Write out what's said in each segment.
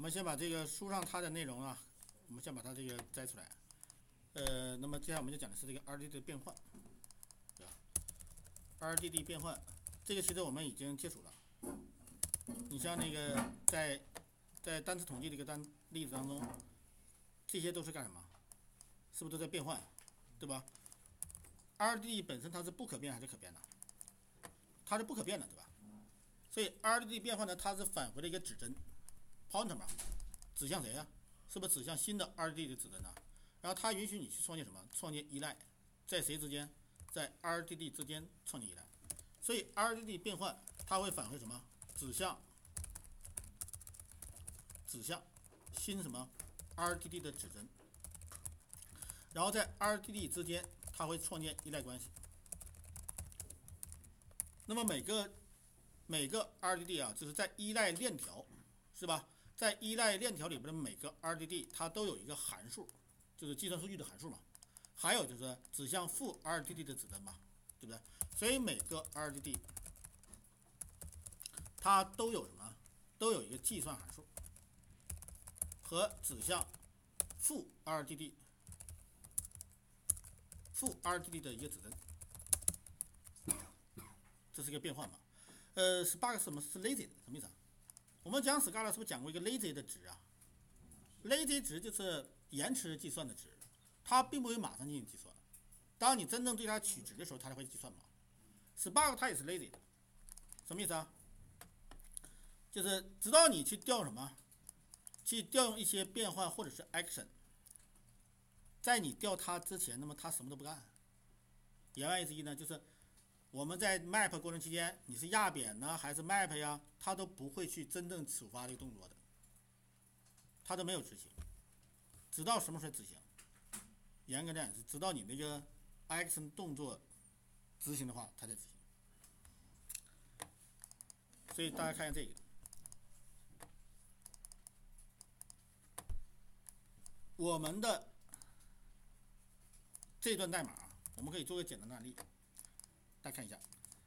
我们先把这个书上它的内容啊，我们先把它这个摘出来。那么接下来我们就讲的是这个 RDD 的变换，对吧 ？RDD 变换，这个其实我们已经接触了。你像那个在单词统计这个例子当中，这些都是干什么？是不是都在变换，对吧 ？RDD 本身它是不可变还是可变的？它是不可变的，对吧？所以 RDD 变换呢，它是返回了一个指针 ，pointer 嘛，指向谁呀？是不是指向新的 RDD 的指针呢？然后它允许你去创建什么？创建依赖，在谁之间？在 RDD 之间创建依赖。所以 RDD 变换它会返回什么？指向新什么 RDD 的指针。然后在 RDD 之间，它会创建依赖关系。那么每个 RDD 啊，就是在依赖链条，是吧？在依赖链条里边的每个 RDD， 它都有一个函数，就是计算数据的函数嘛。还有就是指向负 RDD 的指针嘛，对不对？所以每个 RDD 它都有什么？都有一个计算函数和指向负 RDD 的一个指针。这是一个变换嘛？Spark 什么是 lazy 什么意思啊？我们讲 Scala 是不是讲过一个 lazy 的值啊 ？lazy 值就是延迟计算的值，它并不会马上进行计算。当你真正对它取值的时候，它才会计算嘛。Spark 它也是 lazy 的，什么意思啊？就是直到你去调什么，去调用一些变换或者是 action， 在你调它之前，那么它什么都不干。言外之意呢，就是我们在 map 过程期间，你是压扁呢还是 map 呀，它都不会去真正触发这个动作的，它都没有执行，直到什么时候执行？严格来讲是直到你那个 action 动作执行的话，它才执行。所以大家看一下这个，我们的这段代码，我们可以做个简单的案例，大家看一下。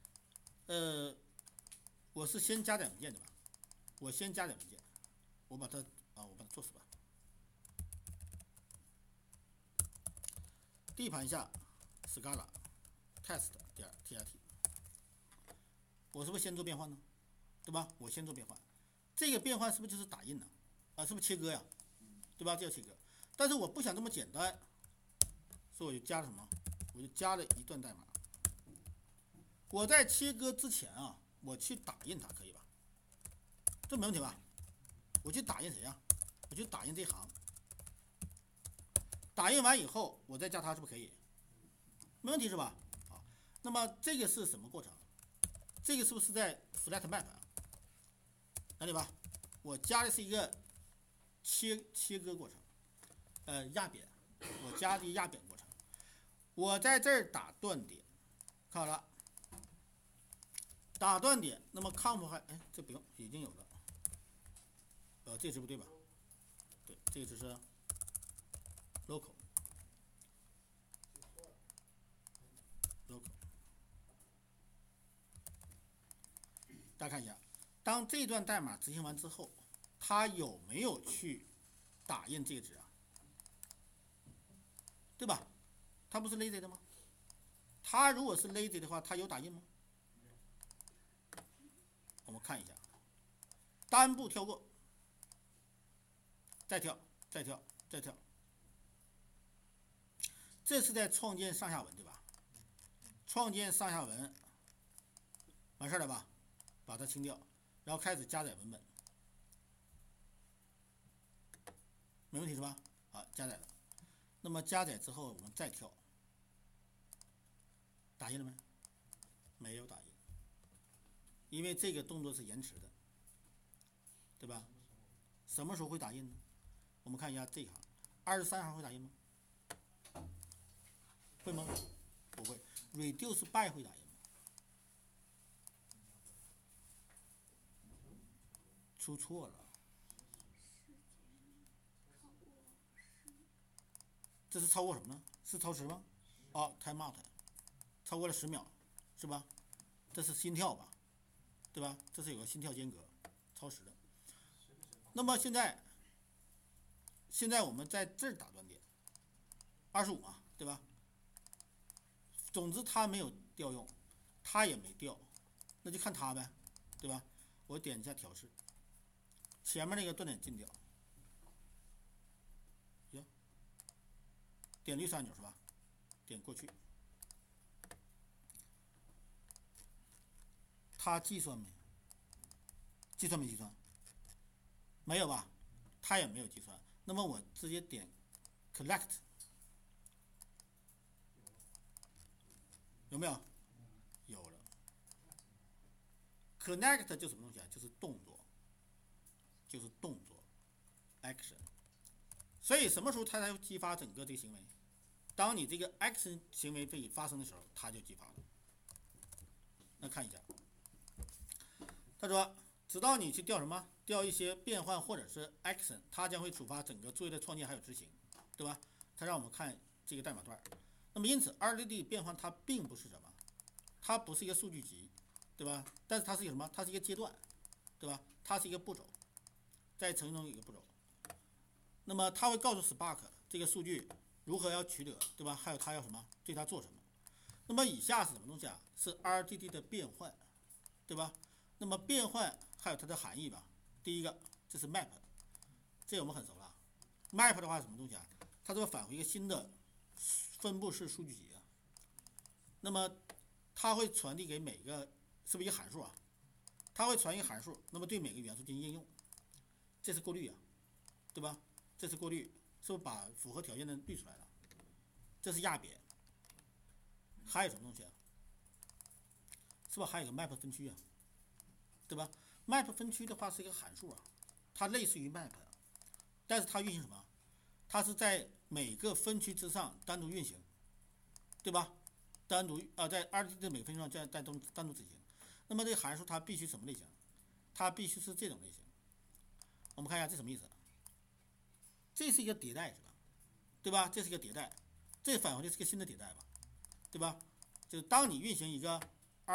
我是先加载文件对吧？我先加载文件，我把它做死吧。D 盘下 Scala test 点 trt， 我是不是先做变换呢？对吧？我先做变换，这个变换是不是就是打印呢？啊，是不是切割呀？对吧？这叫切割。但是我不想这么简单，所以我就加了什么？我就加了一段代码。我在切割之前啊，我去打印它，可以吧？这没问题吧？我去打印谁呀？我去打印这一行。打印完以后，我再加它，是不是可以？没问题是吧？啊，那么这个是什么过程？这个是不是在 flat map 啊？哪里吧？我加的是一个切割过程，压扁，我加的压扁过程。我在这儿打断点，看好了，打断点，那么 conf 还这不用，已经有了。这值不对吧？对，这个只是 local。大家看一下，当这段代码执行完之后，它有没有去打印这个值啊？对吧？它不是 lazy 的吗？它如果是 lazy 的话，它有打印吗？我们看一下，单步跳过，再跳，再跳，再跳，这是在创建上下文，对吧？创建上下文，完事了吧？把它清掉，然后开始加载文本，没问题是吧？好，加载了。那么加载之后，我们再跳，打印了没？没有打印，因为这个动作是延迟的，对吧？什么时候会打印呢？我们看一下这一行，23行会打印吗？会吗？不会。reduce by 会打印吗？出错了。这是超过什么呢？是超时吗？哦 ，time out， 超过了10秒，是吧？这是心跳吧，对吧？这是有个心跳间隔，超时的。 那么现在我们在这儿打断点，25嘛，对吧？总之它没有调用，它也没调，那就看它呗，对吧？我点一下调试，前面那个断点禁掉，行，点绿色按钮是吧？点过去，它计算没？计算没计算？没有吧？它也没有计算。那么我直接点 collect， 有没有？有了。connect 就是什么东西啊？就是动作，就是动作 action。所以什么时候它才会激发整个这个行为？当你这个 action 行为被发生的时候，它就激发了。那看一下，他说，直到你去调什么？调一些变换或者是 action， 它将会触发整个作业的创建还有执行，对吧？它让我们看这个代码段。那么因此 RDD 变换它并不是什么，它不是一个数据集，对吧？但是它是一个什么？它是一个阶段，对吧？它是一个步骤，在程序中有一个步骤。那么它会告诉 Spark 这个数据如何要取得，对吧？还有它要什么，对它做什么。那么以下是什么东西啊？是 RDD 的变换，对吧？那么变换还有它的含义吧。第一个，这是 map， 这我们很熟了。map 的话是什么东西啊？它是会返回一个新的分布式数据集啊。那么它会传递给每个，是不是一个函数啊？它会传一个函数，那么对每个元素进行应用，这是过滤啊，对吧？这是过滤，是不是把符合条件的滤出来了？这是压扁，还有什么东西啊？是不是还有个 map 分区啊？对吧 ？map 分区的话是一个函数啊，它类似于 map， 但是它运行什么？它是在每个分区之上单独运行，对吧？单独在 RDD 的每个分区上单独执行。那么这个函数它必须什么类型？它必须是这种类型。我们看一下这什么意思？这是一个迭代是吧？对吧？这是一个迭代，这返回的是个新的迭代吧？对吧？就是当你运行一个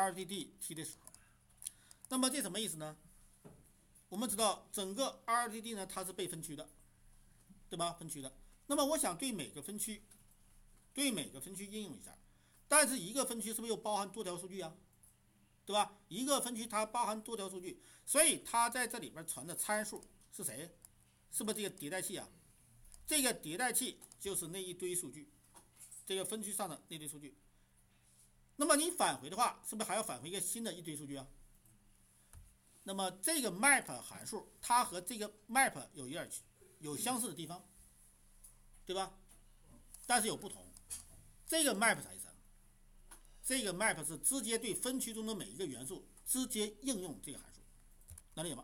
RDD 的时候，那么这什么意思呢？我们知道整个 RDD 呢它是被分区的，对吧？分区的。那么我想对每个分区应用一下，但是一个分区是不是又包含多条数据啊？对吧？一个分区它包含多条数据，所以它在这里边传的参数是谁？是不是这个迭代器啊？这个迭代器就是那一堆数据，这个分区上的那堆数据。那么你返回的话，是不是还要返回一个新的一堆数据啊？那么这个 map 函数，它和这个 map 有相似的地方，对吧？但是有不同。这个 map 啥意思啊？这个 map 是直接对分区中的每一个元素直接应用这个函数，能理解吗？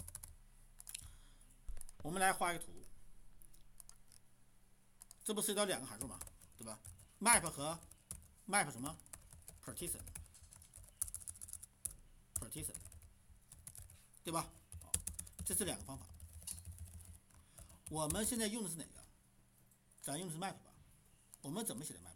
我们来画一个图，这不涉及到两个函数吗？对吧 ？map 和 map 什么 partition， 对吧？好，这是两个方法。我们现在用的是哪个？咱用的是 map 吧？我们怎么写的 map？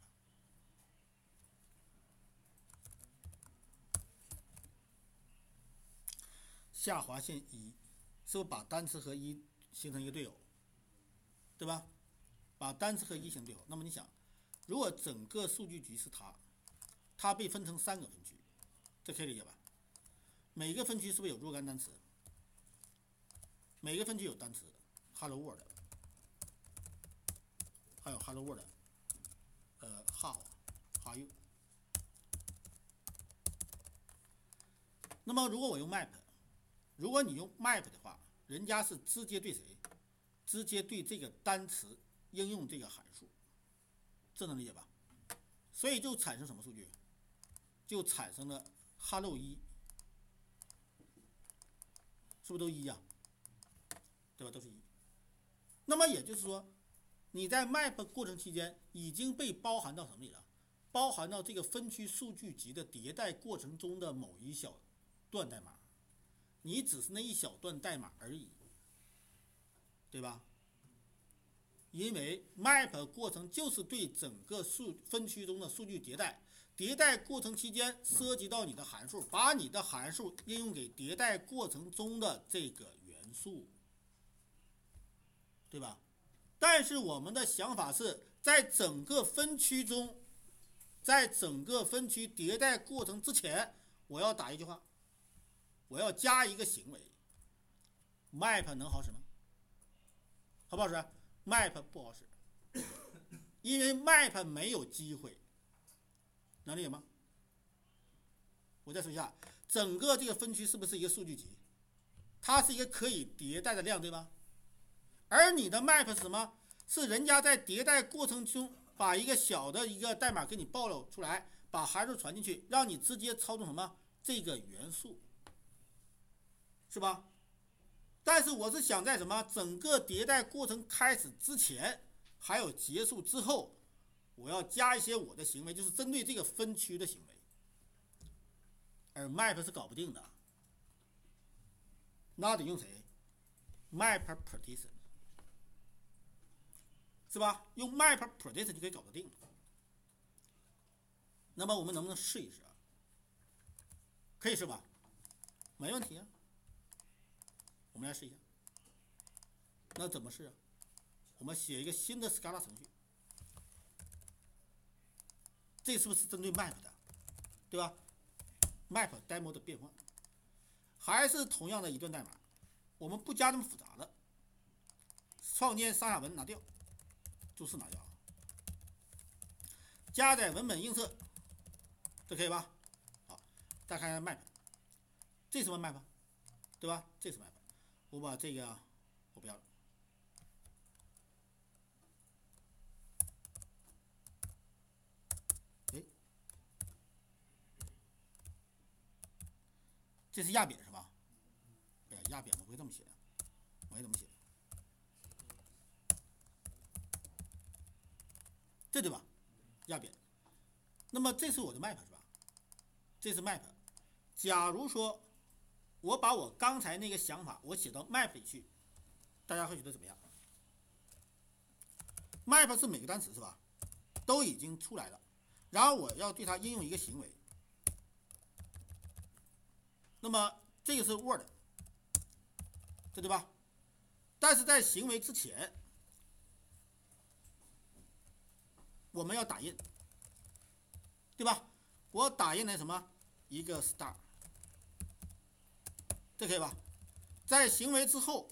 下划线一，是不是把单词和一形成一个对偶，对吧？把单词和一形成对偶。那么你想，如果整个数据集是它被分成3个分区，这可以理解吧？每个分区是不是有若干单词？每个分区有单词 ，Hello World， 还有 Hello World，How are you？ 那么如果我用 map， 如果你用 map 的话，人家是直接对谁？直接对这个单词应用这个函数，这能理解吧？所以就产生什么数据？就产生了 Hello 1，是不是都1呀？对吧？都是1。那么也就是说，你在 map 过程期间已经被包含到什么里了？包含到这个分区数据集的迭代过程中的某一小段代码，你只是那一小段代码而已，对吧？因为 map 过程就是对整个分区中的数据迭代，迭代过程期间涉及到你的函数，把你的函数应用给迭代过程中的这个元素， 对吧？但是我们的想法是在整个分区中，在整个分区迭代过程之前，我要打一句话，我要加一个行为。map 能好使吗？好不好使？map 不好使，因为 map 没有机会，能理解吗？我再说一下，整个这个分区是不是一个数据集？它是一个可以迭代的量，对吧？而你的 map 是什么？是人家在迭代过程中把一个小的一个代码给你暴露出来，把函数传进去，让你直接操纵什么这个元素，是吧？但是我是想在什么整个迭代过程开始之前，还有结束之后，我要加一些我的行为，就是针对这个分区的行为。而 map 是搞不定的，那得用谁 ？map partition， 是吧？用 map partition 就可以搞得定。那么我们能不能试一试啊？可以试吧？没问题啊。我们来试一下。那怎么试啊？我们写一个新的 Scala 程序，这是不是针对 map 的？对吧？map demo 的变换，还是同样的一段代码，我们不加这么复杂的，创建上下文拿掉，注释拿掉，加载文本映射，这可以吧？好，再看一下 map， 这什么 map， 对吧？这是 map， 我把这个我不要了。这是压扁是吧？哎呀，压扁我会这么写的，我会这么写的，这对吧？压扁。那么这是我的 map 是吧？这是 map。假如说我把我刚才那个想法我写到 map 里去，大家会觉得怎么样 ？map 是每个单词是吧？都已经出来了，然后我要对它应用一个行为。那么这个是 Word， 这对吧？但是在行为之前，我们要打印，对吧？我打印的什么？一个 star， 这可以吧？在行为之后，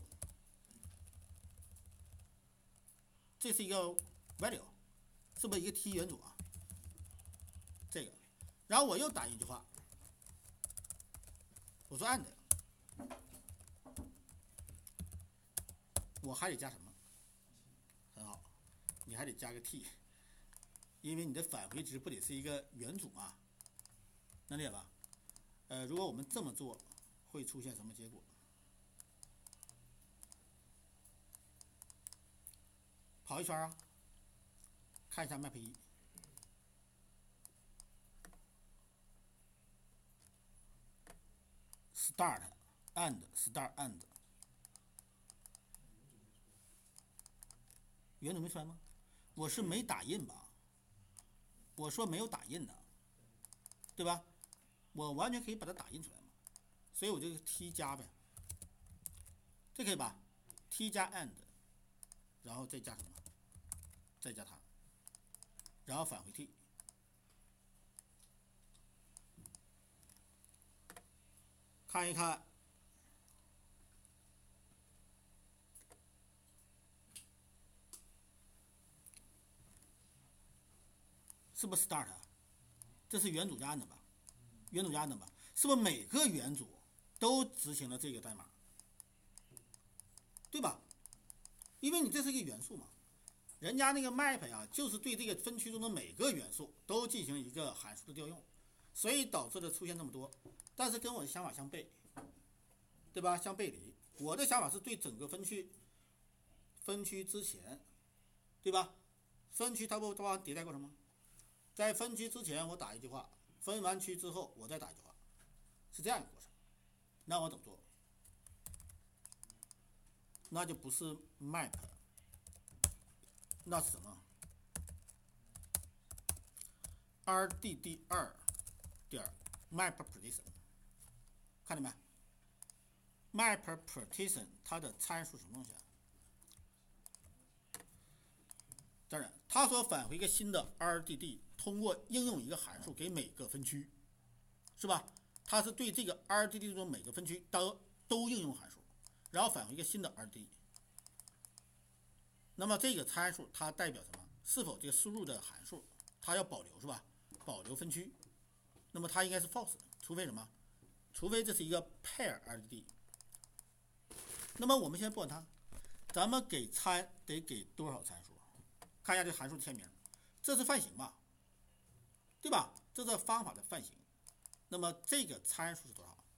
这是一个 value， 是不是一个 T 元组啊？这个，然后我又打印一句话，我说 and， 我还得加什么？很好，你还得加个 T， 因为你的返回值不得是一个元组嘛？能理解吧？如果我们这么做，会出现什么结果？跑一圈啊，看一下 map 1。start and start and， 元组没出来吗？我是没打印吧？我说没有打印的，对吧？我完全可以把它打印出来嘛，所以我就 T 加呗，这可以吧 ？T 加 and， 然后再加什么？再加它，然后返回 T。看一看，是不是 start？ 这是元组加 and 吧？元组加 and 吧？是不是每个元组都执行了这个代码？对吧？因为你这是一个元素嘛，人家那个 map 呀，就是对这个分区中的每个元素都进行一个函数的调用，所以导致了出现那么多。但是跟我的想法相悖，对吧？相背离。我的想法是对整个分区之前，对吧？分区它不包含迭代过程吗？在分区之前我打一句话，分完区之后我再打一句话，是这样一个过程。那我怎么做？那就不是 map， 那是什么 ？rdd2 点 map partition， 看见没？map partition 它的参数什么东西啊？ 它所返回一个新的 RDD， 通过应用一个函数给每个分区，是吧？它是对这个 RDD 中每个分区都应用函数，然后返回一个新的 RDD。那么这个参数它代表什么？是否这个输入的函数它要保留，是吧？保留分区，那么它应该是 false 的，除非什么？除非这是一个 pair RDD。那么我们先不管它，咱们给参得给多少参数？看一下这函数的签名，这是范型吧？对吧？这是方法的范型。那么这个参数是多少？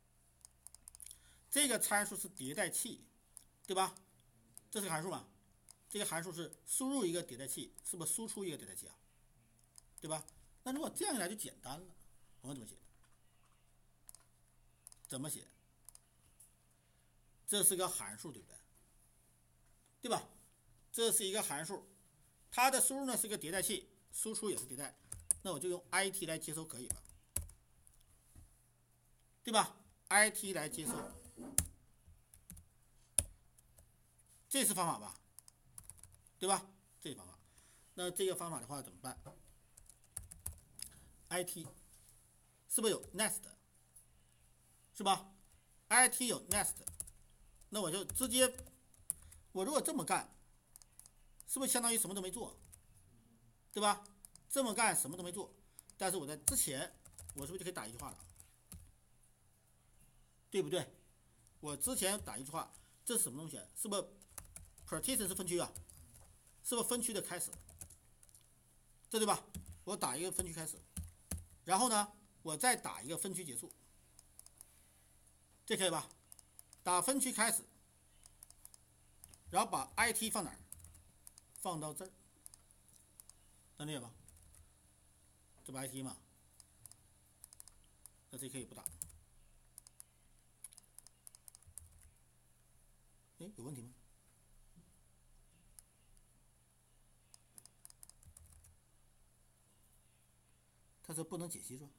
这个参数是迭代器，对吧？这是个函数嘛？这个函数是输入一个迭代器，是不是输出一个迭代器啊？对吧？那如果这样一来就简单了，我们怎么写？怎么写？这是个函数，对不对？对吧？这是一个函数，它的输入呢是个迭代器，输出也是迭代，那我就用 IT 来接收可以吧？对吧 ？IT 来接收，这是方法吧？对吧？这是方法。那这个方法的话怎么办 ？IT 是不是有 nest？ 是吧 ？IT 有 nest， 那我就直接，我如果这么干，是不是相当于什么都没做？对吧？这么干什么都没做，但是我在之前，我是不是就可以打一句话了？对不对？我之前打一句话，这是什么东西？是不是 partition 是分区啊？是不是分区的开始？这对吧？我打一个分区开始，然后呢，我再打一个分区结束，这可以吧？打分区开始，然后把 IT 放哪儿？放到这儿，能理解吧？这不 IT 嘛？那这可以不打。哎，有问题吗？他说不能解析是吧？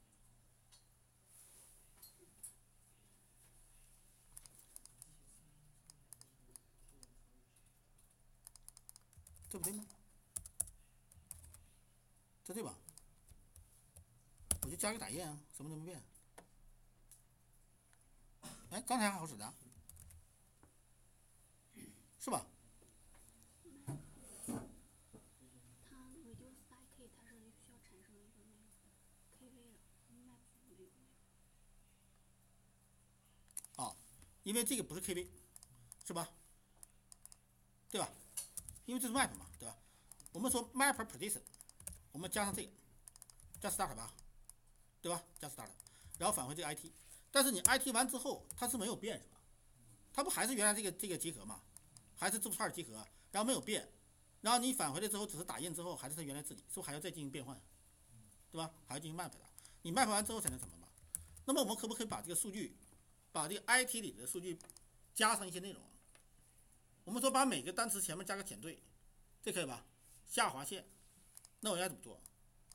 这不对吗？这对吧？我就加个打印啊，什么都没变。哎，刚才还好使的，是吧？ 它 reduce by k 它是需要产生一个那个 kv 的 map 没有。 哦，因为这个不是 kv， 是吧？对吧？因为这是 map 嘛，对吧？我们说 map partition， 我们加上这个，加 start 吧，对吧？加 start， 然后返回这个 IT， 但是你 IT 完之后，它是没有变是吧？它不还是原来这个集合嘛？还是字符串集合，然后没有变，然后你返回来之后只是打印之后还是它原来字体，是不是还要再进行变换？对吧？还要进行 map 的，你 map 完之后才能什么嘛？那么我们可不可以把这个数据，把这个 IT 里的数据加上一些内容啊？我们说把每个单词前面加个减对，这可以吧？下划线，那我应该怎么做？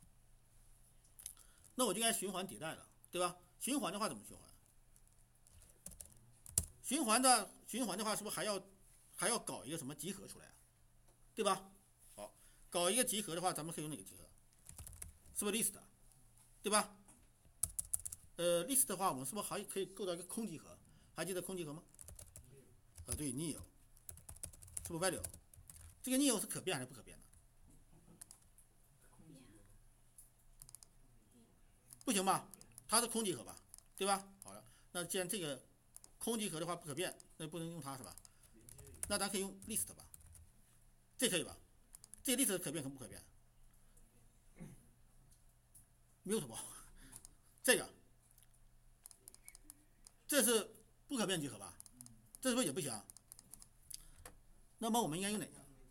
那我就应该循环迭代了，对吧？循环的话怎么循环？循环的话是不是还要搞一个什么集合出来啊？对吧？好，搞一个集合的话，咱们可以用哪个集合？是不是 list？ 对吧？list 的话，我们是不是还可以构造一个空集合？还记得空集合吗？对 ，nil， 是不是 value？ 这个 nil 是可变还是不可变的？不行吧？它是空集合吧？对吧？好了，那既然这个空集合的话不可变，那不能用它是吧？那咱可以用 list 吧？这可以吧？这个 list 可变可不可变？mutable， 这是不可变集合吧？这是不是也不行？那么我们应该用哪个？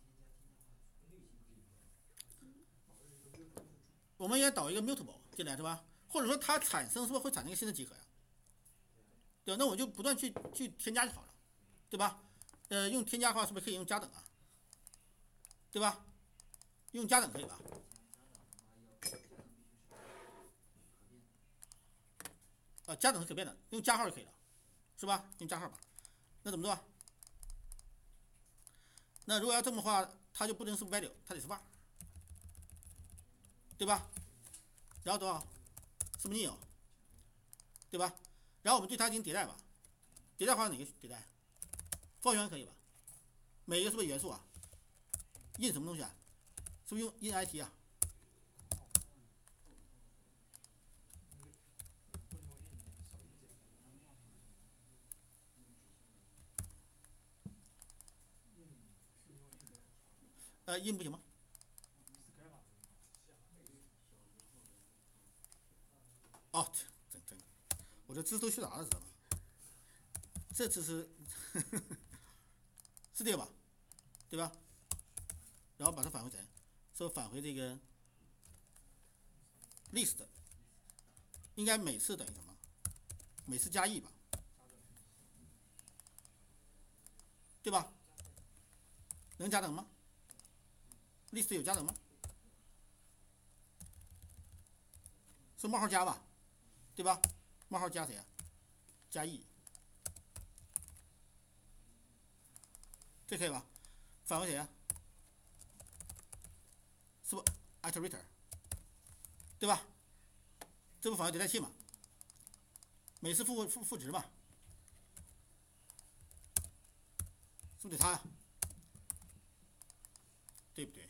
我们应该导一个 mutable 进来是吧？或者说它产生是不是会产生一个新的集合呀？对，那我就不断去添加就好了，对吧？用添加的话是不是可以用加等啊？对吧？用加等可以吧？加等是可变的，用加号就可以了，是吧？用加号吧。那怎么做？那如果要这么话， 它就不能是 value， 它得是 var， 对吧？然后多少？是不是 new， 对吧？然后我们对它进行迭代吧。迭代的话哪个迭代 ？for 元可以吧？每一个是不是元素啊 ？in 什么东西啊？是不是用 in it 啊？in 不行吗？哦，真，我这知识都虚杂了，知道吗？这知识是这个吧？对吧？然后把它返回谁？说返回这个 list， 应该每次等于什么？每次加 e 吧，对吧？能加等吗 ？list 有加等吗？是冒号加吧，对吧？冒号加谁啊？加 e， 这可以吧？返回谁啊？是不 iterator， 对吧？这不返回迭代器嘛？每次赋值嘛？是不是得它呀？对不对？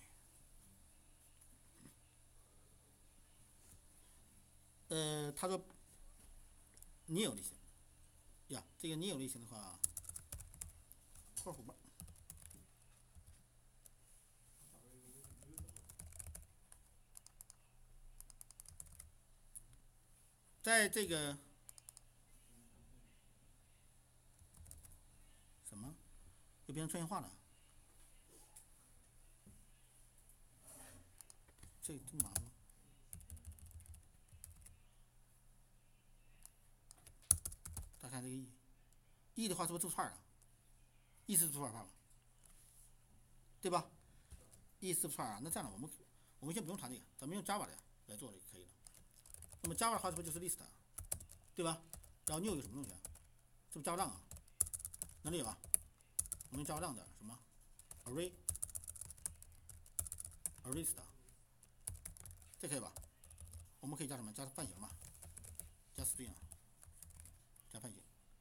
他说你有类型呀，这个你有类型的话，括弧吧。在这个什么又变成专业化了，这麻烦。大家看这个 e 的话是不是字符串啊 ？e 是字符串吧，对吧 ？e 是字符串啊，那这样的我们先不用传这个，咱们用 Java 的来做就可以了。那么 Java 的话是不是就是 list， 对吧？然后 new 有什么东西啊？是不是 Java 啊？能理解吧？我们 Java 的什么 array list， 这可以吧？我们可以加什么？加泛型嘛？加 string 啊？加泛型。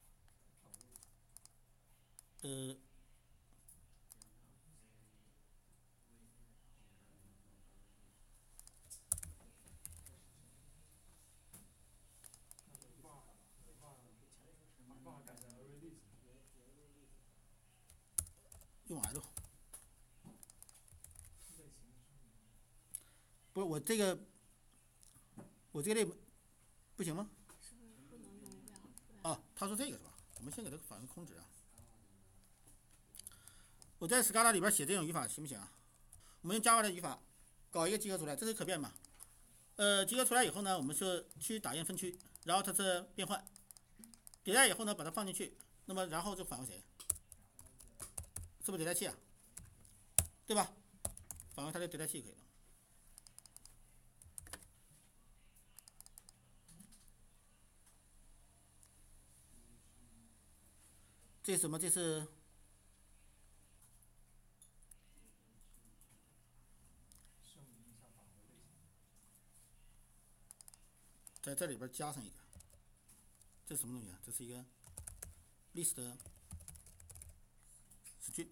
用 L， 不是我这个类不行吗？ 是不是不能用 real？ 啊，他说这个是吧？我们先给它返回空值啊。我在 Scala 里边写这种语法行不行啊？我们用 Java 的语法搞一个集合出来，这是可变嘛？集合出来以后呢，我们是去打印分区，然后它是变换，迭代以后呢，把它放进去，那么然后就返回谁？是不是迭代器啊？对吧？返回它的迭代器可以了。这是什么？这是在这里边加上一个，这是什么东西啊？这是一个 list string，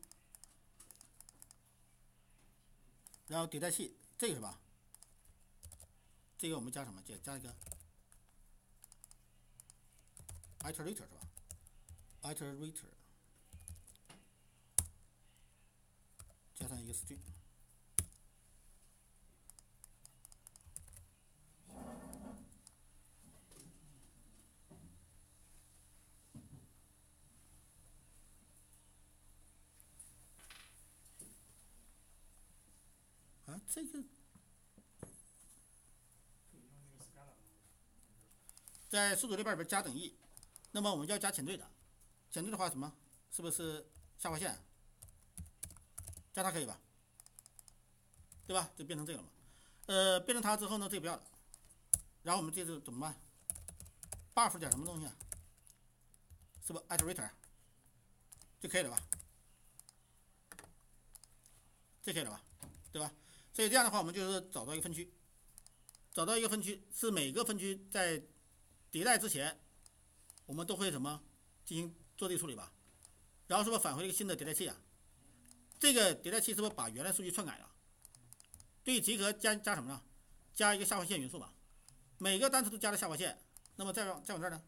然后迭代器这个是吧？这个我们加什么？加一个 iterator 是吧 ？iterator 加上一个 string。啊，这个在数组列表里边加等义，那么我们就要加前缀的，前缀的话什么？是不是下划线？加它可以吧？对吧？就变成这个了嘛。变成它之后呢，这个不要了。然后我们这次怎么办 ？buff 点什么东西啊？是不 iterator 就可以了吧？ 这可以了吧？对吧？所以这样的话，我们就是找到一个分区，找到一个分区是每个分区在迭代之前，我们都会什么进行做这个处理吧？然后是不是返回一个新的迭代器啊？这个迭代器是不是把原来数据篡改了？对集合加什么呢？加一个下划线元素嘛。每个单词都加了下划线，那么再往这儿呢？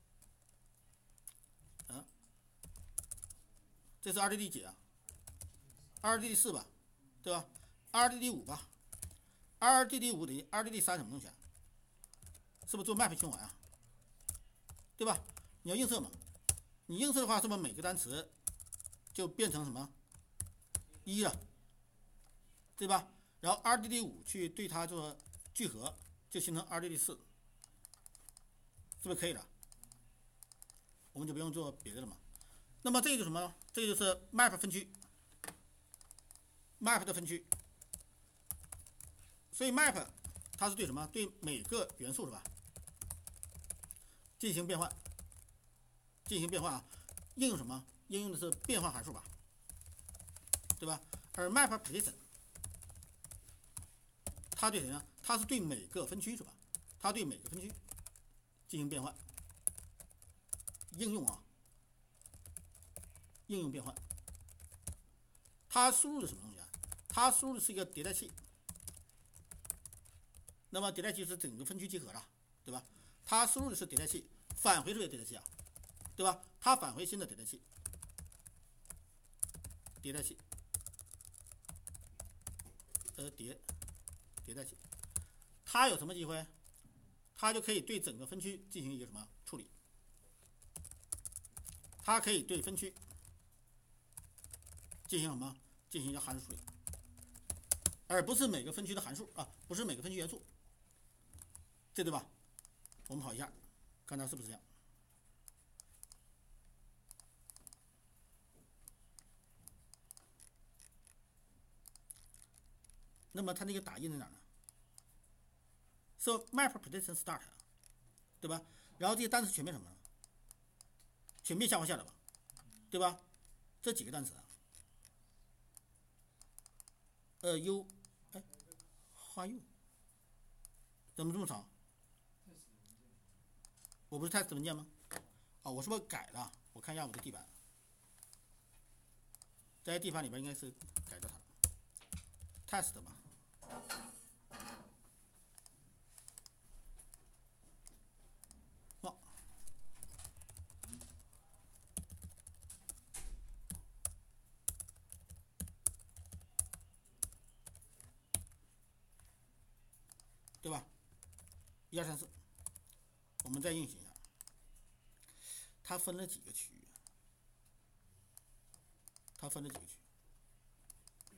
这是 RDD 几啊？RDD 4吧，对吧？RDD 5吧？RDD 5等于 RDD 3什么东西啊？是不是做 map 循环啊？对吧？你要映射嘛？你映射的话，是不是每个单词就变成什么1了，对吧？然后 RDD 5去对它做聚合，就形成 RDD 4，是不是可以了？我们就不用做别的了嘛。那么这个就是什么呢？这个就是 map 分区 ，map 的分区。所以 map 它是对什么？对每个元素是吧？进行变换，进行变换啊！应用什么？应用的是变换函数吧，对吧？而 map partition 它对谁呢？它是对每个分区是吧？它对每个分区进行变换，应用啊，应用变换。它输入的什么东西啊？它输入的是一个迭代器。那么迭代器是整个分区集合了，对吧？它输入的是迭代器，返回出来的迭代器啊，对吧？它返回新的迭代器，迭代器，迭代器，它有什么机会？它就可以对整个分区进行一个什么处理？它可以对分区进行什么？进行一个函数处理，而不是每个分区的函数啊，不是每个分区元素，这对吧？我们跑一下，看它是不是这样。那么它那个打印在哪呢？是 map partition start， 对吧？然后这些单词全变什么了？全变下划线了吧，对吧？这几个单词啊，u， 哎，花 u， 怎么这么长？我不是 test 文件吗？啊，我是不是改了？我看一下我的地板，在地板里边应该是改掉它 ，test 吧。对吧？1、2、3、4，我们再运行一下。它分了几个区域？它分了几个区域？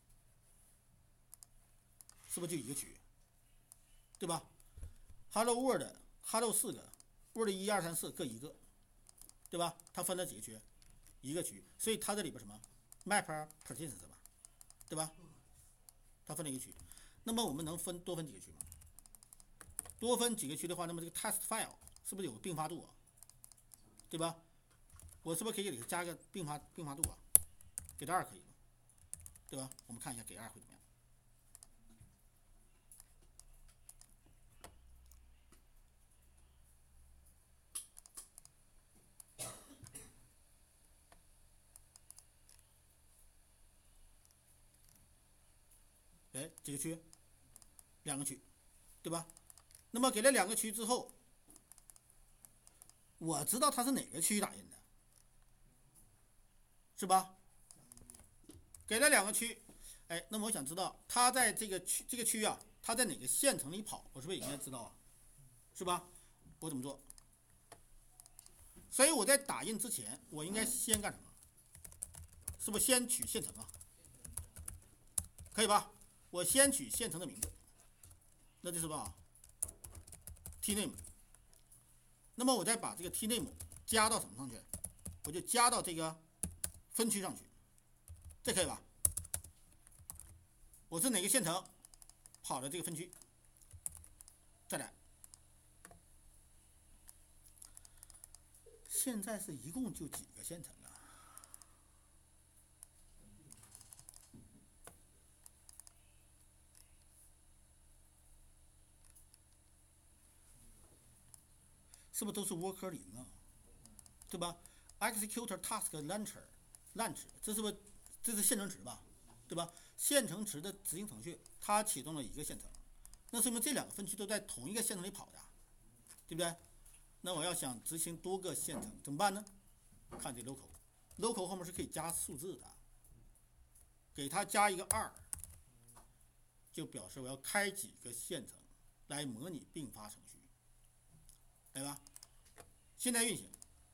是不是就一个区域？对吧 ？Hello World，Hello 4个 ，Word 1、2、3、4各一个，对吧？它分了几个区域？一个区域，所以它这里边什么 map partition 是吧？对吧？它分了一个区域。那么我们能多分几个区吗？多分几个区的话，那么这个 test file 是不是有个并发度啊？对吧？我是不是可以给它加个并发度啊？给到2可以吗？对吧？我们看一下给2会怎么样。哎，几个区？2个区，对吧？那么给了2个区之后，我知道它是哪个区域打印的，是吧？给了2个区，哎，那么我想知道它在这个区域啊，它在哪个线程里跑，我是不是也应该知道啊？是吧？我怎么做？所以我在打印之前，我应该先干什么？是不是先取线程啊？可以吧？我先取线程的名字，那就是吧 ，tname。那么我再把这个 tname 加到什么上去？我就加到这个分区上去，这可以吧？我是哪个线程跑的这个分区？再来，现在是一共就几个线程啊？ 是不是都是 worker 0啊？对吧 ？executor task launch 这是不是这是现成值吧？对吧？现成值的执行程序它启动了一个线程，那说明这两个分区都在同一个线程里跑的，对不对？那我要想执行多个线程怎么办呢？看这 local 后面是可以加数字的，给它加一个2，就表示我要开几个线程来模拟并发程序，对吧？现在运行，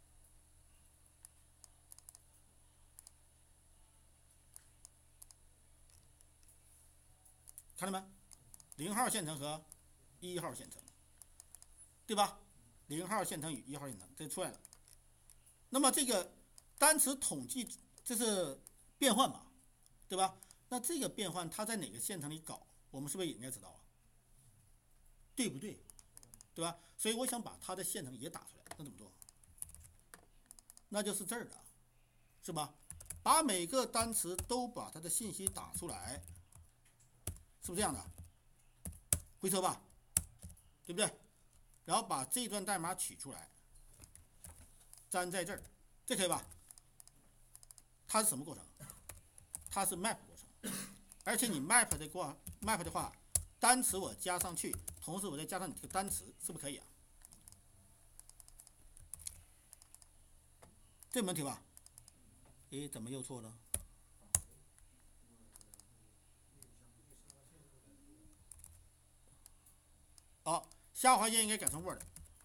看到没？0号线程和1号线程，对吧？0号线程与1号线程，这出来了。那么这个单词统计这是变换嘛，对吧？那这个变换它在哪个线程里搞，我们是不是也应该知道啊？对不对？对吧？所以我想把它的线程也打出来，那怎么做？那就是这儿的，是吧？把每个单词都把它的信息打出来，是不是这样的？回车吧，对不对？然后把这段代码取出来，粘在这儿，这可以吧？它是什么过程？它是 map 过程，而且你 map 的话，单词我加上去，同时我再加上你这个单词，是不是可以啊？这没问题吧？诶，怎么又错了？好，下划线应该改成 Word，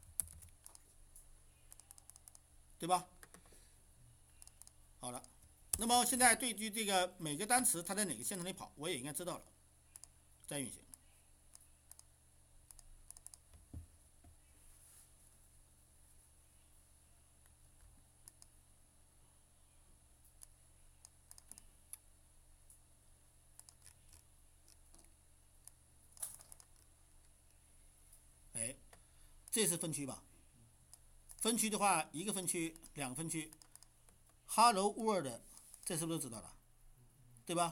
对吧？好了，那么现在对于这个每个单词它在哪个线程里跑，我也应该知道了。再运行。哎，这是分区吧？分区的话，一个分区，两个分区。Hello World， 这是不是知道了？对吧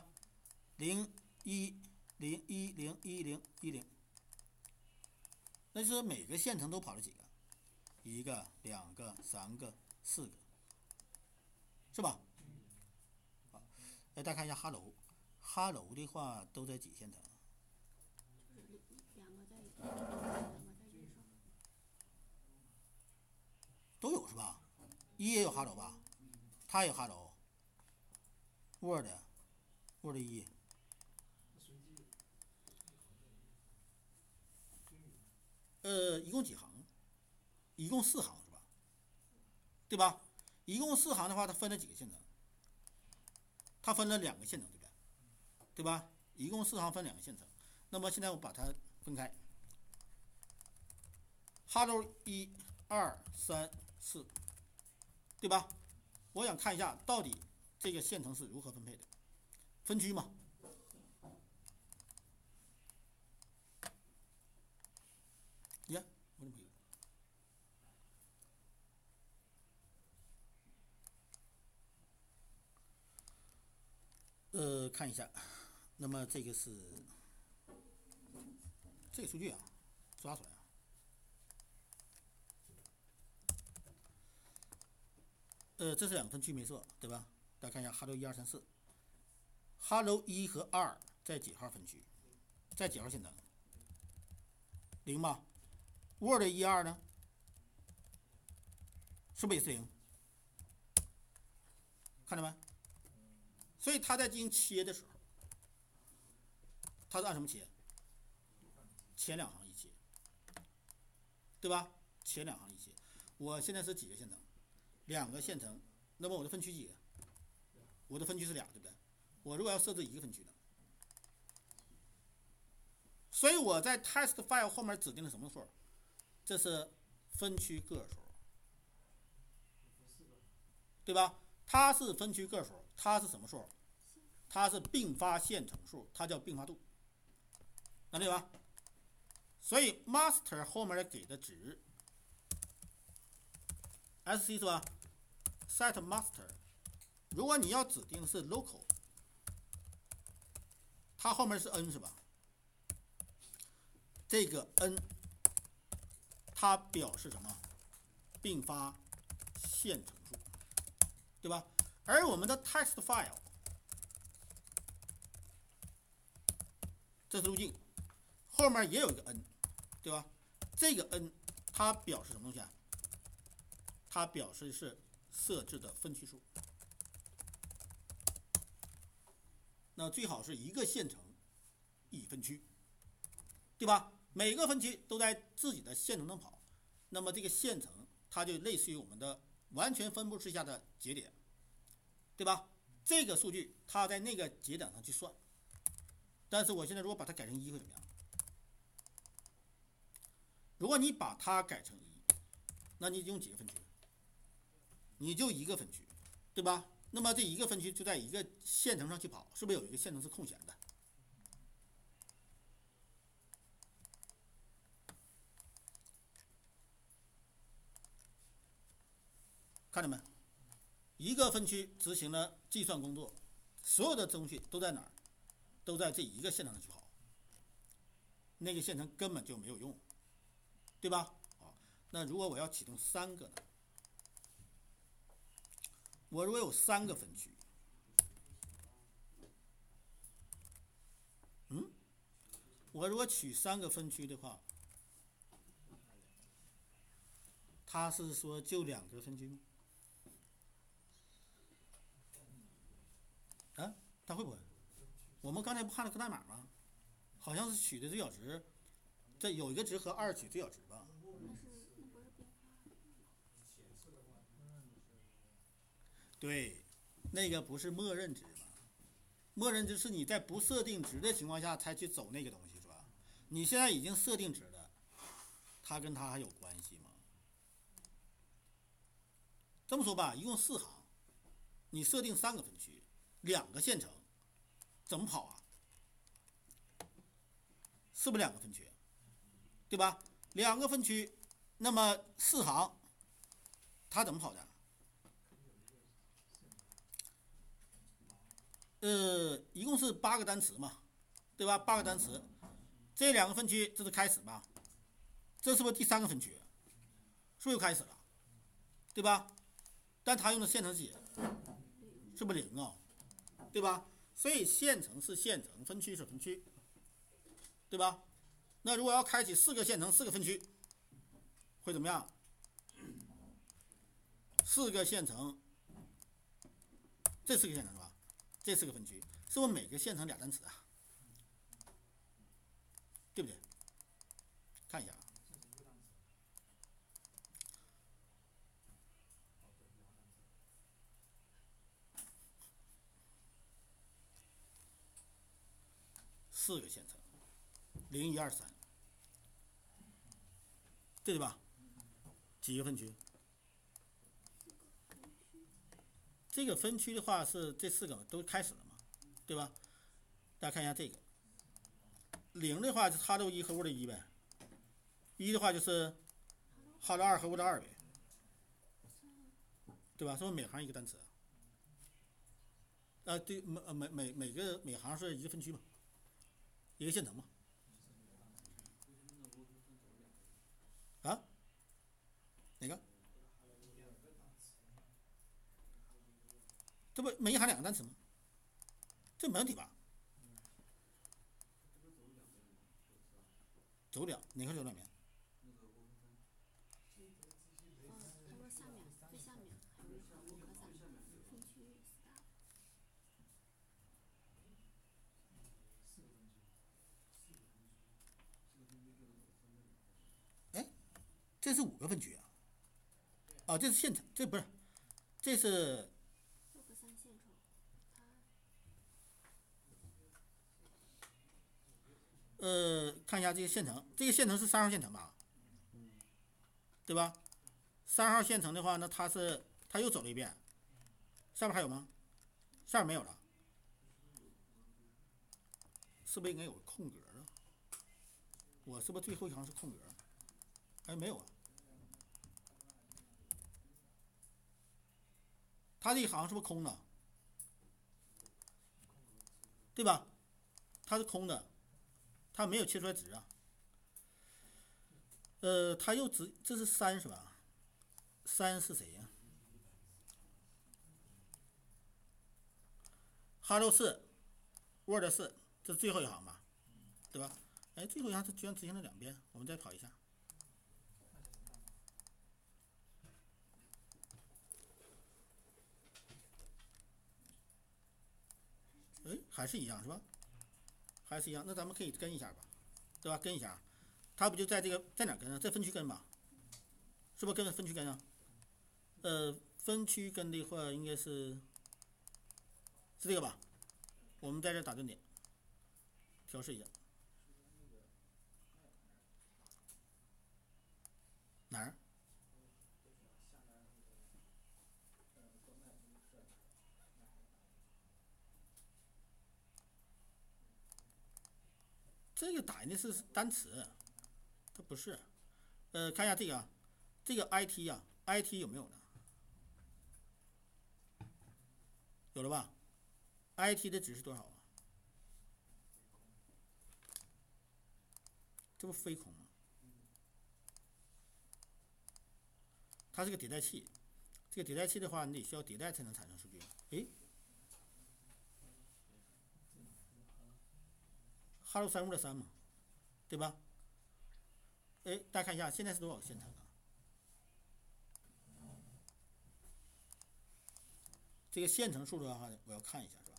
？0100101010，那就是每个线程都跑了几个？1个、2个、3个、4个，是吧？好，大家看一下 Hello 的话都在几线程？ 就是2个在2个在1上， 都有是吧？1也有 Hello 吧？它也有 Hello。Word 1。一共几行？一共4行是吧？对吧？一共4行的话，它分了几个线程？它分了2个线程，对不对？对吧？一共4行分2个线程。那么现在我把它分开 ，Hello 1、2、3、4，对吧？我想看一下到底这个线程是如何分配的，分区嘛。呀，我怎么看一下，那么这个是这个数据啊，抓出来啊。这是2个分区没错，对吧？大家看一下 ，Hello 1、2、3、4，Hello 1和2在几号分区？在几号线程？0吧。Word 1、2呢？是不是也是0？看到没？所以它在进行切的时候，它是按什么切？前2行一切，对吧？前2行一切。我现在是几个线程？2个线程。那么我的分区几个？我的分区是2，对不对？我如果要设置一个分区呢？所以我在 test file 后面指定了什么数？这是分区个数，对吧？它是分区个数，它是什么数？它是并发线程数，它叫并发度，能理解吧？所以 master 后面给的值 SC 是吧 ？set master， 如果你要指定是 local， 它后面是 n 是吧？这个 n 它表示什么？ 并发线程数，对吧？而我们的 text file 这是路径，后面也有一个 n， 对吧？这个 n 它表示什么东西啊？它表示是设置的分区数。那最好是一个线程一分区，对吧？每个分区都在自己的线程中跑，那么这个线程它就类似于我们的完全分布式下的节点，对吧？这个数据它在那个节点上去算，但是我现在如果把它改成1会怎么样？如果你把它改成1，那你用几个分区？你就一个分区，对吧？那么这一个分区就在一个线程上去跑，是不是有一个线程是空闲的？看见没？一个分区执行了计算工作，所有的东西都在哪儿？都在这一个线程上去跑，那个线程根本就没有用，对吧？好，那如果我要启动3个呢？我如果有3个分区，我如果取3个分区的话，他是说就2个分区吗？啊，他会不会？我们刚才不看了个代码吗？好像是取的最小值，这有一个值和2取最小值吧？对，那个不是默认值吗？默认值是你在不设定值的情况下才去走那个东西，是吧？你现在已经设定值了，它跟它还有关系吗？这么说吧，一共4行，你设定3个分区，2个线程，怎么跑啊？是不是2个分区？对吧？2个分区，那么4行，它怎么跑的？一共是8个单词嘛，对吧？8个单词，这2个分区这是开始吧？这是不是第3个分区？是不是又开始了？对吧？但它用的线程是几？是不是0啊？对吧？所以线程是线程，分区是分区，对吧？那如果要开启4个线程、4个分区，会怎么样？4个线程，这4个线程是吧？这4个分区，是不是每个线程2单词啊？对不对？看一下，4个线程，0、1、2、3，对吧？几个分区？这个分区的话是这4个都开始了嘛，对吧？大家看一下这个，0的话是 hello 1和 word 1呗，1的话就是 hello 2和 word 2呗，对吧？是不是每行一个单词？对，每行是一个分区嘛，一个线程嘛。啊？哪个？这不每一行2个单词吗？这没问题吧？走哪块走2遍？ 他说下面最下面还有一行5和3分区 start。 哎，这是5个分区啊！啊，这是线程，这不是，这是 6和3线程， 看一下这个线程，这个线程是3号线程吧？对吧？3号线程的话，那它又走了一遍，下面还有吗？下面没有了，是不是应该有个空格啊？我是不是最后一行是空格？哎，没有啊，它这一行是不是空的？对吧？它是空的，它没有切出来值啊。它又这是3是吧？ 3是谁呀？Hello 4 ，Word 4，这是最后一行吧，对吧？哎，最后一行它居然执行了2遍，我们再跑一下。哎，还是一样是吧？还是一样，那咱们可以跟一下吧，对吧？跟一下，它不就在这个在哪跟呢？在分区跟吧，是不是跟分区跟啊？分区跟的话应该是这个吧？我们在这打顿点，调试一下。哪儿？这个打印的是单词，它不是。看一下这个啊，这个 IT 啊 ，IT 有没有呢？有了吧 ？IT 的值是多少啊？这不非空吗？它是个迭代器，这个迭代器的话，你得需要迭代才能产生数据。诶 ，Hello 3 Word 3嘛，对吧？哎，大家看一下，现在是多少线程啊？这个线程数的话，我要看一下，是吧？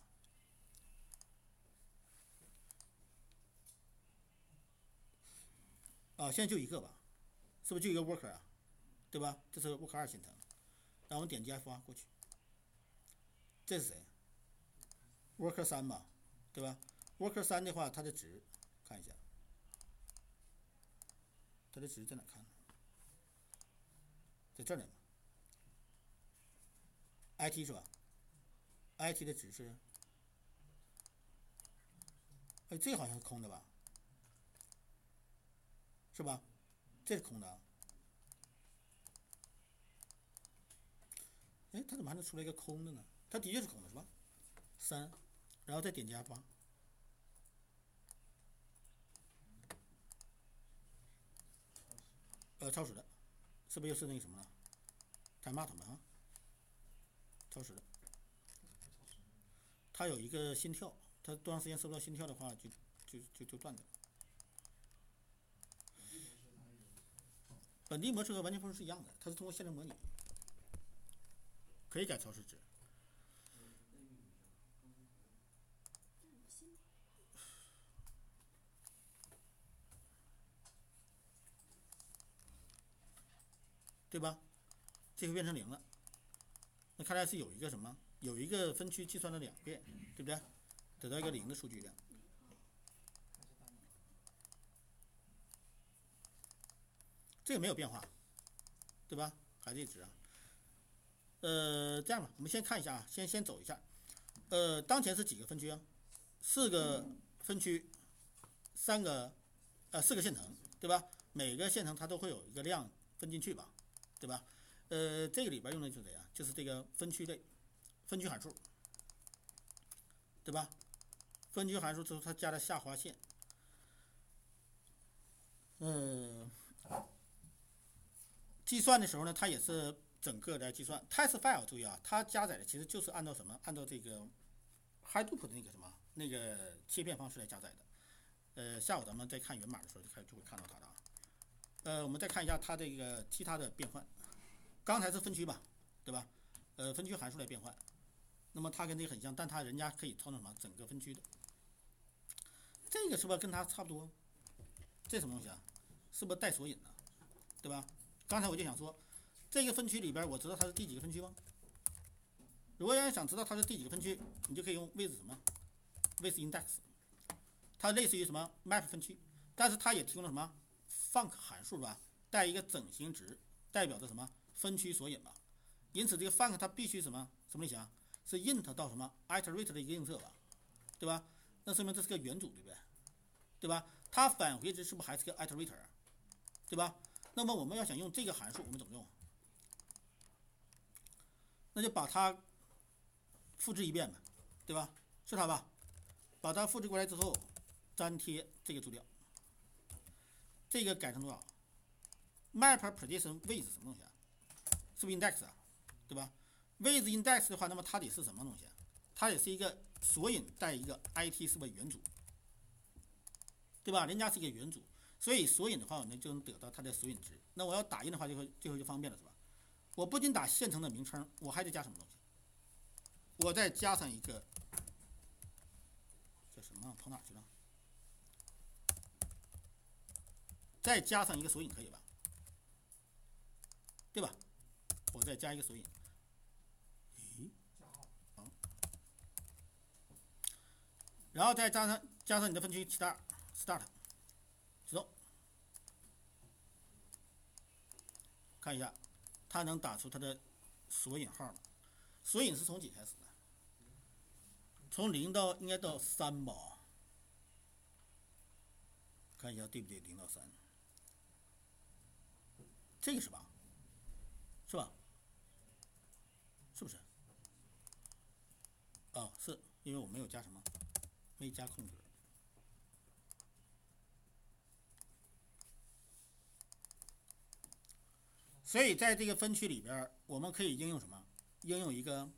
啊，现在就一个吧，是不是就一个 worker 啊？对吧？这是 worker 2线程，然后我们点击 F8 过去，这是谁 ？worker 3吧，对吧 ？worker 3的话，它的值看一下，它的值在哪看呢？在这里嘛 ，IT 是吧 ？IT 的值是，哎，这好像是空的吧？是吧？这是空的啊。哎，它怎么还能出来一个空的呢？它的确是空的，是吧？3，然后再点击 F8，超时的，是不是又是那个什么了？太骂他们啊！超时的，它有一个心跳，它多长时间收不到心跳的话，就断掉。本地模式和完全封是一样的，它是通过线程模拟，可以改超时值。对吧？这个变成0了，那看来是有一个什么？有一个分区计算了2遍，对不对？得到一个0的数据量。这个没有变化，对吧？还是这值啊。这样吧，我们先看一下啊，先走一下。当前是几个分区啊？4个分区，4个线程，对吧？每个线程它都会有一个量分进去吧，对吧？这个里边用的就是谁啊？就是这个分区类，分区函数，对吧？分区函数之后它加了下划线，计算的时候呢，它也是整个来计算。test file 注意啊，它加载的其实就是按照什么？按照这个 Hadoop 的那个什么那个切片方式来加载的。下午咱们再看源码的时候就会看到它的啊。我们再看一下它这个其他的变换。刚才是分区吧，对吧？分区函数来变换。那么它跟这个很像，但它人家可以操作什么？整个分区的。这个是不是跟它差不多？这什么东西啊？是不是带索引呢？对吧？刚才我就想说，这个分区里边，我知道它是第几个分区吗？如果要想知道它是第几个分区，你就可以用 with 什么 with index， 它类似于什么 map 分区，但是它也提供了什么 func 函数吧，带一个整形值，代表着什么分区索引吧。因此这个 func 它必须什么类型啊？是 int 到什么 iterate 的一个映射吧，对吧？那说明这是个元组，对不对？对吧？它返回值是不是还是个 iterator， 对吧？那么我们要想用这个函数，我们怎么用？那就把它复制一遍呗，对吧？是它吧？把它复制过来之后，粘贴这个注调，这个改成多少 ？map prediction with 什么东西啊？ 是不是 index 啊？对吧 ？with index 的话，那么它得是什么东西？它也是一个索引带一个 it 是不是元组？对吧？人家是一个元组，所以索引的话，我们就能得到它的索引值。那我要打印的话就方便了，是吧？我不仅打现成的名称，我还得加什么东西？我再加上一个叫什么？跑哪去了？再加上一个索引可以吧？对吧？我再加一个索引。咦？好。然后再加上你的分区 start，启动。看一下，它能打出它的索引号吗？索引是从几开始的？从0到应该到3吧？看一下对不对？0到3，这个是吧？是吧？是不是？哦，是因为我没有加什么，没加空格。所以在这个分区里边，我们可以应用什么？应用一个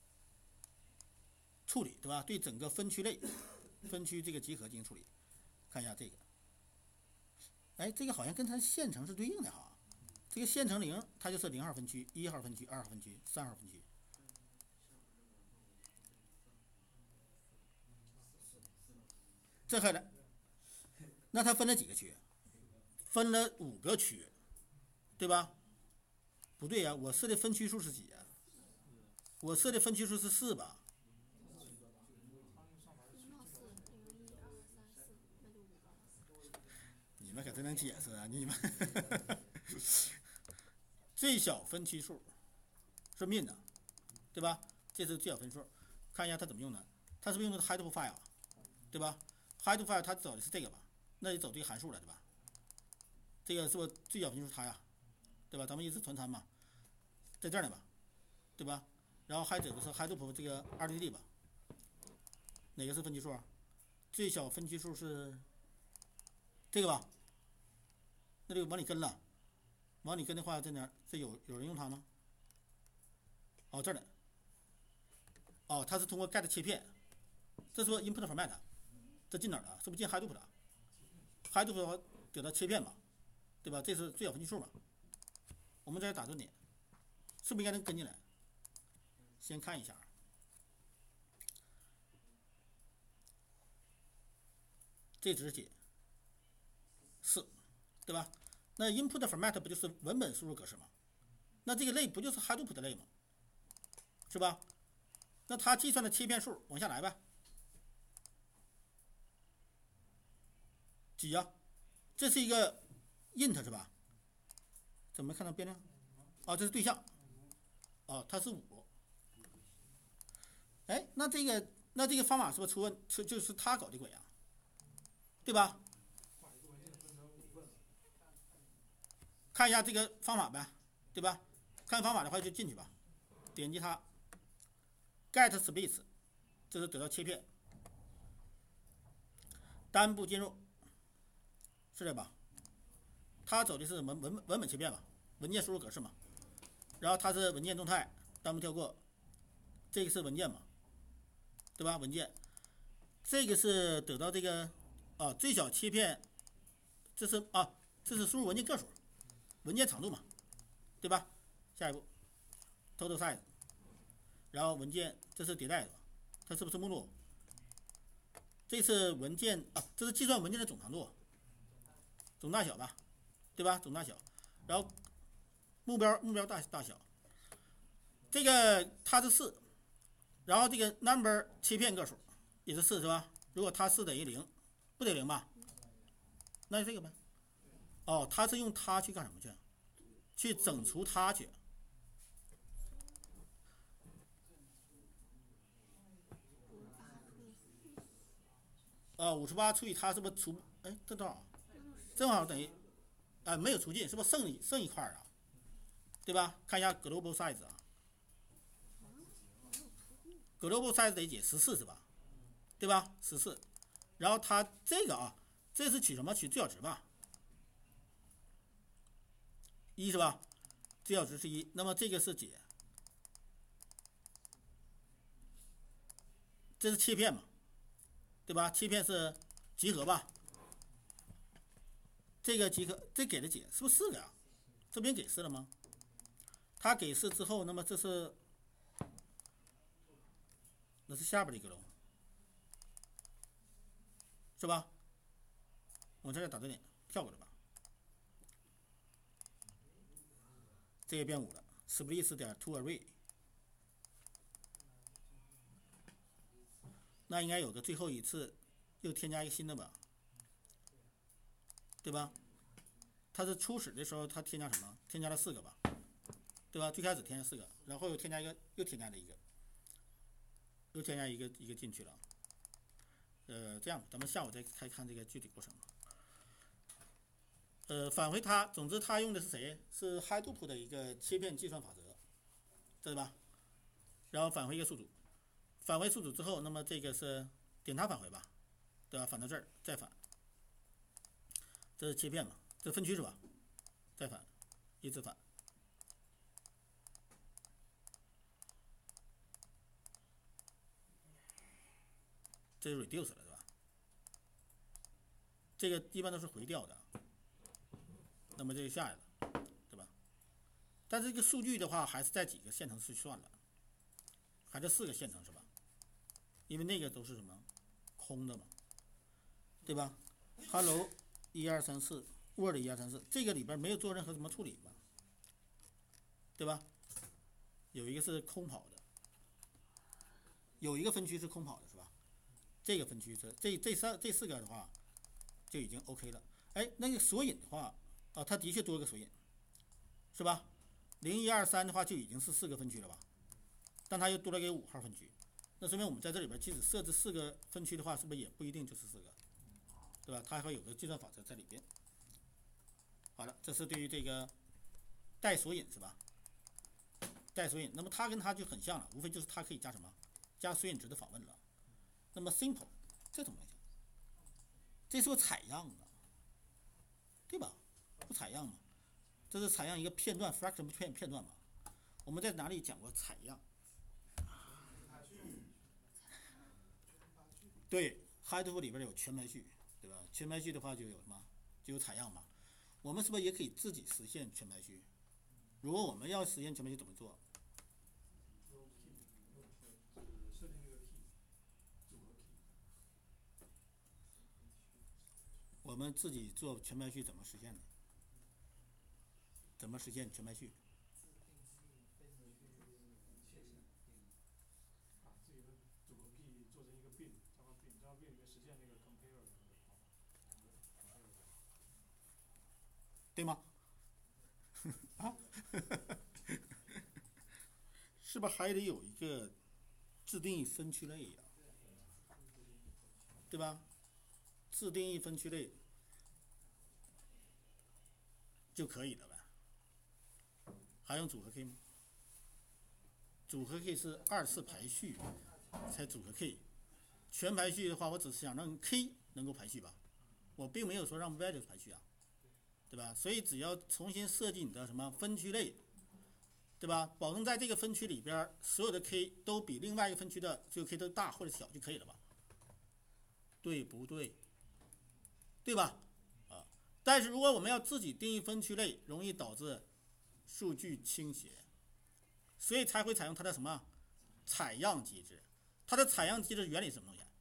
处理，对吧？对整个分区类、分区这个集合进行处理。看一下这个，哎，这个好像跟它线程是对应的哈。这个线程0，它就是0号分区、1号分区、2号分区、3号分区。这还来，那它分了几个区？分了5个区，对吧？不对呀、我设的分区数是几呀、我设的分区数是4吧？ 0到4，0、1、2、3、4，那就5个。 你们可真能解释啊！你们最小分区数是 min 的，对吧？这是最小分数。看一下它怎么用的，它是不是用的 head file， 对吧 ？head file 它走的是这个吧？那就走这个函数了，对吧？这个是不是最小分区数它呀？对吧？咱们一直传参嘛，在这儿呢吧，对吧？然后还走的是 head 这个 RDD 吧？哪个是分区数啊？最小分区数是这个吧？那就往里跟了，往里跟的话，在哪？这有人用它吗？哦，这儿呢。哦，它是通过 get 切片，这是说 input format， 这进哪儿了？是不是进 Hadoop 了？Hadoop 的话得到切片嘛，对吧？这是最小分区数嘛。我们这儿打重点，是不是应该能跟进来？先看一下，这值几？4，对吧？那 input format 不就是文本输入格式吗？那这个类不就是 Hadoop 的类吗？是吧？那它计算的切片数往下来呗，几呀、这是一个 int 是吧？怎么看到变量？哦，这是对象。哦，它是5。哎，那这个方法是不是就是他搞的鬼啊？对吧？看一下这个方法呗，对吧？看方法的话就进去吧，点击它 get space， 这是得到切片，单步进入，是这吧？它走的是文本切片嘛，文件输入格式嘛，然后它是文件动态，单步跳过，这个是文件嘛，对吧？文件，这个是得到这个最小切片，这是输入文件个数，文件长度嘛，对吧？下一步 total size， 然后文件这是迭代的，它是不是目录？这是文件这是计算文件的总长度，总大小吧，对吧？总大小，然后目标大小，这个它是4，然后这个 number 切片个数也是4是吧？如果它4等于0，不等于0吧？那就这个呗。哦，它是用它去干什么去？去整除它去。58除以它是不是除？哎，这多少？正好等于没有除尽，是不是剩一块啊？对吧？看一下 global size 啊，global size 得解14是吧？对吧？14，然后它这个这是取什么？取最小值吧？1是吧？ 最小值是1，那么这个是解，这是切片嘛，对吧？切片是集合吧？这个集合，这给的解是不是4个呀？这边给4了吗？它给4之后，那么这是那是下边的一个喽，是吧？我这里打对点，跳过了吧？这个变5了 ，split 点 toArray， 那应该有个最后一次又添加一个新的吧，对吧？它是初始的时候它添加什么？添加了4个吧，对吧？最开始添加4个，然后又添加一个，又添加了一个，又添加一个进去了。这样咱们下午再看这个具体过程。返回它，总之它用的是谁？是 Hadoop 的一个切片计算法则，对吧？然后返回一个宿主，返回宿主之后，那么这个是点它返回吧，对吧？返到这儿再返，这是切片嘛？这分区是吧？再返，一直返。这是 reduce 了，是吧？这个一般都是回调的，那么这就下来了，对吧？但是这个数据的话，还是在几个线程去算了，还是4个线程是吧？因为那个都是什么空的嘛，对吧 ？Hello 1234 Word 1234，这个里边没有做任何什么处理吧，对吧？有一个是空跑的，有一个分区是空跑的，是吧？这个分区是这4个的话就已经 OK 了。哎，那个索引的话啊，它的确多个索引，是吧？0123的话就已经是4个分区了吧？但它又多了个5号分区，那说明我们在这里边即使设置4个分区的话，是不是也不一定就是4个，对吧？它还会有个计算法则在里边。好了，这是对于这个带索引是吧？带索引，那么它跟它就很像了，无非就是它可以加什么？加索引值的访问了。那么 simple 这怎么讲？这是个采样啊，对吧？不采样嘛，这是采样一个片段 fraction 片段嘛。我们在哪里讲过采样？对 ，Hadoop 里边有全排序，对吧？全排序的话就有什么？就有采样嘛。我们是不是也可以自己实现全排序？如果我们要实现全排序怎么做？我们自己做全排序怎么实现的？怎么实现全排序？对吗？啊，是不是还得有一个自定义分区类呀？对吧？自定义分区类就可以了呗。还用组合 K 吗？组合 K 是2次排序才组合 K， 全排序的话，我只是想让 K 能够排序吧，我并没有说让 value 排序啊，对吧？所以只要重新设计你的什么分区类，对吧？保证在这个分区里边所有的 K 都比另外一个分区的所有 K 都大或者小就可以了吧？对不对？对吧？啊，但是如果我们要自己定义分区类，容易导致数据倾斜，所以才会采用它的什么采样机制。它的采样机制原理是什么东西？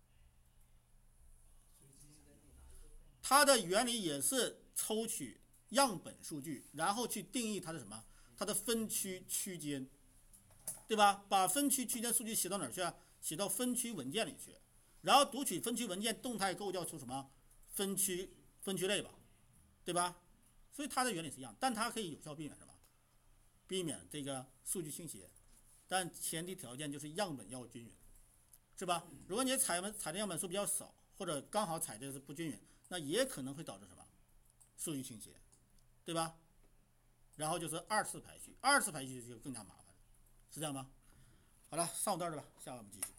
它的原理也是抽取样本数据，然后去定义它的什么？它的分区区间，对吧？把分区区间数据写到哪儿去啊？写到分区文件里去，然后读取分区文件，动态构造出什么分区类吧，对吧？所以它的原理是一样，但它可以有效避免什么？避免这个数据倾斜，但前提条件就是样本要均匀，是吧？如果你采的样本数比较少，或者刚好采的是不均匀，那也可能会导致什么？数据倾斜，对吧？然后就是2次排序，2次排序就更加麻烦了，是这样吗？好了，上午到这吧，下午我们继续。